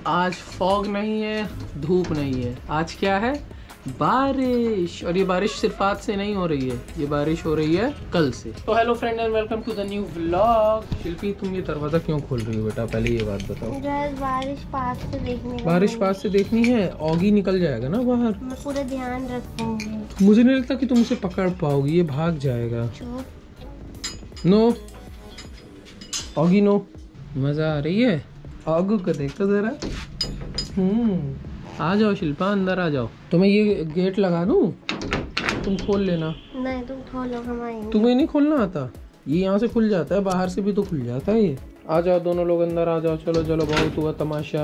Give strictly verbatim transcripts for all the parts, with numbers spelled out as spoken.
आज फॉग नहीं है, धूप नहीं है, आज क्या है? बारिश। और ये बारिश सिर्फ आज से नहीं हो रही है, ये बारिश हो रही है कल से। तो hello friend and welcome to the new vlog. Shilpi तुम ये दरवाजा क्यों खोल रही हो बेटा, पहले ये बात बताओ। बारिश पास से देखनी बारिश पास से देखनी है, ऑगी निकल जाएगा ना बाहर। मैं पूरा ध्यान रखूंगी। मुझे नहीं लगता कि तुम उसे पकड़ पाओगी, ये भाग जाएगा। No Oggy no. मजा आ रही है? ऑगू को देखो जरा। हम्म आ जाओ शिल्पा, अंदर आ जाओ। तुम्हें ये गेट लगा दूं, तुम खोल लेना। नहीं तुम खोलो, हम आएंगे। तुम्हें नहीं खोलना आता? ये यहाँ से खुल जाता है, बाहर से भी तो खुल जाता है ये। आ जाओ दोनों लोग अंदर आ जाओ। चलो चलो बहुत हुआ तमाशा।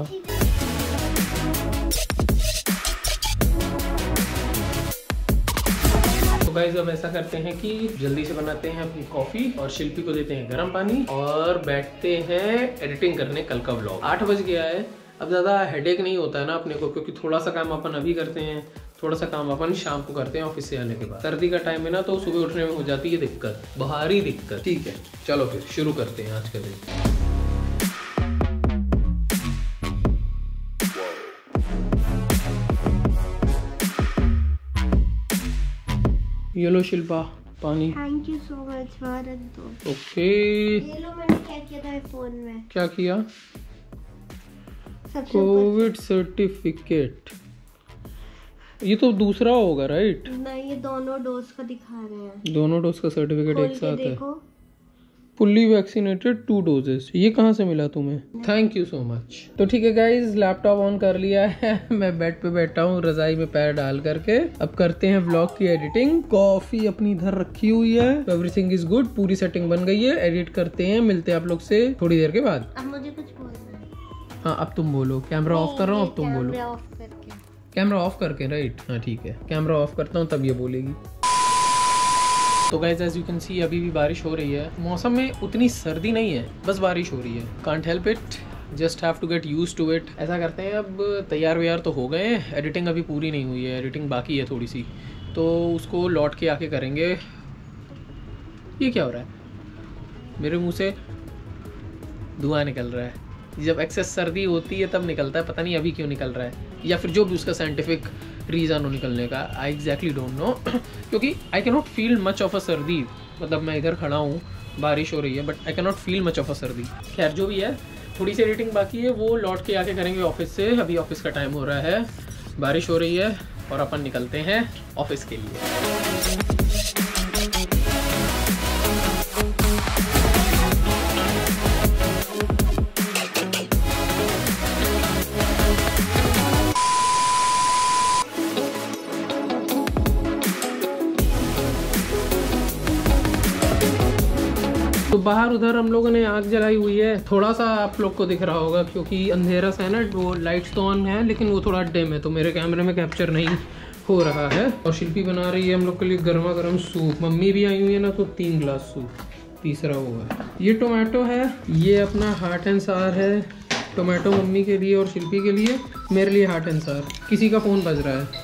तो गाइस अब ऐसा करते हैं कि जल्दी से बनाते हैं अपनी कॉफी और शिल्पी को देते हैं गर्म पानी और बैठते हैं एडिटिंग करने कल का व्लॉग। आठ बज गया है। अब ज़्यादा हेडेक नहीं होता है ना अपने को, क्योंकि थोड़ा सा काम अपन अभी करते हैं, थोड़ा सा काम अपन शाम को करते हैं ऑफिस से आने के बाद। सर्दी का टाइम है ना, तो सुबह उठने में हो जाती है दिक्कत, बाहरी दिक्कत। ठीक है चलो फिर शुरू करते हैं आज का दिन। ये लो शिल्पा पानी। Thank you so much. Bharat दो। ओके ये लो, मैंने क्या किया था फोन में। क्या किया? सबसे कोविड सर्टिफिकेट। ये तो दूसरा होगा राइट? नहीं, ये दोनों डोज का दिखा रहे हैं। दोनों डोज का सर्टिफिकेट एक साथ है। Fully vaccinated two doses. ये कहाँ से मिला तुम्हें? Thank you so much. तो ठीक है गाइज, लैपटॉप ऑन कर लिया है। मैं बेड पे बैठा हूँ रजाई में पैर डाल करके। अब करते हैं व्लॉग की एडिटिंग। कॉफी अपनी इधर रखी हुई है, एवरीथिंग इज गुड, पूरी सेटिंग बन गई है। एडिट करते हैं, मिलते हैं आप लोग से थोड़ी देर के बाद। अब मुझे कुछ बोलना है। हाँ अब तुम बोलो। कैमरा ऑफ कर रहा हूँ, अब तुम बोलो। कैमरा ऑफ करके। कैमरा ऑफ करके राइट? हाँ ठीक है, कैमरा ऑफ करता हूँ तब ये बोलेगी। तो guys as you can see अभी भी बारिश हो रही है। मौसम में उतनी सर्दी नहीं है, बस बारिश हो रही है। Can't help it, just have to get used to it. ऐसा करते हैं, अब तैयार व्यार तो हो गए, एडिटिंग अभी पूरी नहीं हुई है, एडिटिंग बाकी है थोड़ी सी, तो उसको लौट के आके करेंगे। ये क्या हो रहा है? मेरे मुँह से धुआं निकल रहा है। जब एक्सेस सर्दी होती है तब निकलता है, पता नहीं अभी क्यों निकल रहा है, या फिर जो भी उसका साइंटिफिक रीज़न हो निकलने का, आई एग्जैक्टली डोंट नो। क्योंकि I can not feel much of a सर्दी। मतलब मैं इधर खड़ा हूँ, बारिश हो रही है, but I can not feel much of a सर्दी। खैर जो भी है, थोड़ी सी एडिटिंग बाकी है, वो लौट के आके करेंगे ऑफिस से। अभी ऑफिस का टाइम हो रहा है, बारिश हो रही है और अपन निकलते हैं ऑफिस के लिए। तो बाहर उधर हम लोगों ने आग जलाई हुई है। थोड़ा सा आप लोग को दिख रहा होगा क्योंकि अंधेरा सा है ना, वो लाइट्स तो ऑन है लेकिन वो थोड़ा डिम है, तो मेरे कैमरे में कैप्चर नहीं हो रहा है। और शिल्पी बना रही है हम लोग के लिए गर्मा गर्म सूप। मम्मी भी आई हुई है ना, तो तीन गिलास सूप, तीसरा हुआ है। ये टोमेटो है, ये अपना हार्ट एंड सार है। टोमेटो मम्मी के लिए और शिल्पी के लिए, मेरे लिए हार्ट एंड सार। किसी का फ़ोन बज रहा है।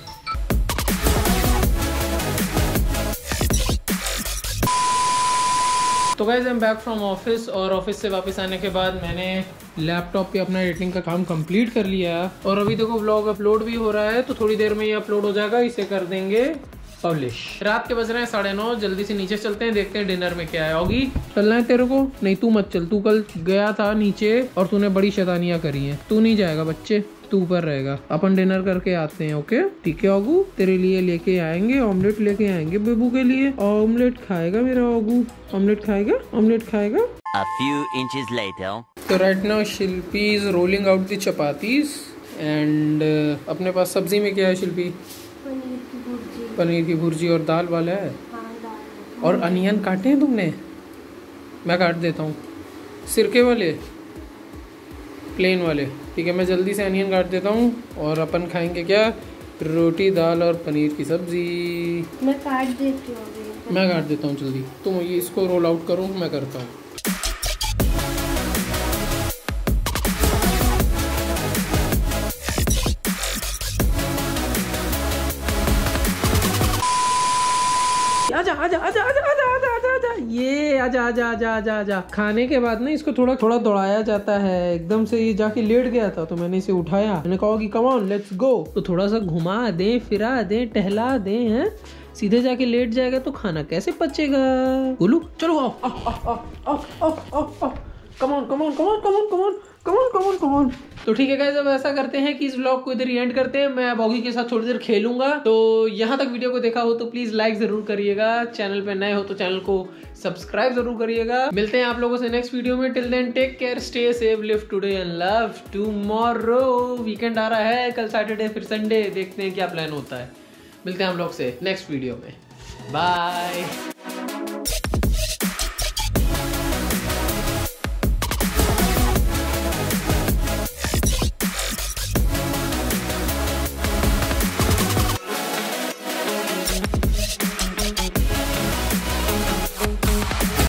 तो guys I am back from office, और ऑफिस से वापस आने के बाद मैंने लैपटॉप पे अपना एडिटिंग का काम कंप्लीट कर लिया है। और अभी देखो व्लॉग अपलोड भी हो रहा है, तो थोड़ी देर में ये अपलोड हो जाएगा। इसे कर देंगे पब्लिश। रात के बज रहे हैं साढ़े नौ। जल्दी से नीचे चलते हैं, देखते हैं डिनर में क्या है। होगी चलना है तेरे को? नहीं तू मत चल, तू कल गया था नीचे और तूने बड़ी शैतानियां करी हैं। तू नहीं जाएगा बच्चे, तू ऊपर रहेगा। अपन डिनर करके आते हैं, ओके? ठीक है ओगू, तेरे लिए लेके आएंगे ऑमलेट, लेके आएंगे बेबू के लिए। ऑमलेट खाएगा मेरा ओगू, ऑमलेट खाएगा, ऑमलेट खाएगा। A few inches later. तो right now Shilpi is rolling out the chapatis and अपने पास सब्जी में क्या है शिल्पी? पनीर की भुर्जी। पनीर की भुर्जी और दाल वाला है। हाँ, दाल। और अनियन काटे हैं तुमने? मैं काट देता हूँ। सिरके वाले, प्लेन वाले? ठीक है, मैं जल्दी से अनियन काट देता हूँ। और अपन खाएंगे क्या? रोटी, दाल और पनीर की सब्जी। मैं काट देती हूँ। मैं काट देता हूँ जल्दी, तुम ये इसको रोल आउट करो, मैं करता हूँ। आजा आजा आजा आजा आजा आजा आजा आजा। ये आजा आजा आजा आजा आजा। खाने के बाद ना इसको थोड़ा थोड़ा दौड़ाया जाता है। एकदम से ये जाके लेट गया था तो मैंने इसे उठाया, मैंने कहा कि कम ऑन लेट्स गो। तो थोड़ा सा घुमा दे, फिरा दे, टहला दे, हैं सीधे जाके लेट जाएगा तो खाना कैसे पचेगा। गोलू चलो आओ आओ आओ आओ आओ आओ आओ, come on come on come on come on come on come on come on come on. तो ठीक है गाइस, अब ऐसा करते हैं कि इस व्लॉग को इधर ही एंड करते हैं। मैं बॉगी के साथ थोड़ी देर खेलूंगा। तो यहाँ तक वीडियो को देखा हो तो प्लीज लाइक जरूर करिएगा, चैनल पे नए हो तो चैनल को सब्सक्राइब जरूर करिएगा। मिलते हैं आप लोगों से नेक्स्ट वीडियो में। Till then take care, stay safe, live today and love tomorrow. Weekend आ रहा है, कल सैटरडे फिर संडे, देखते हैं क्या प्लान होता है। मिलते हैं हम लोग से नेक्स्ट वीडियो में। बाय।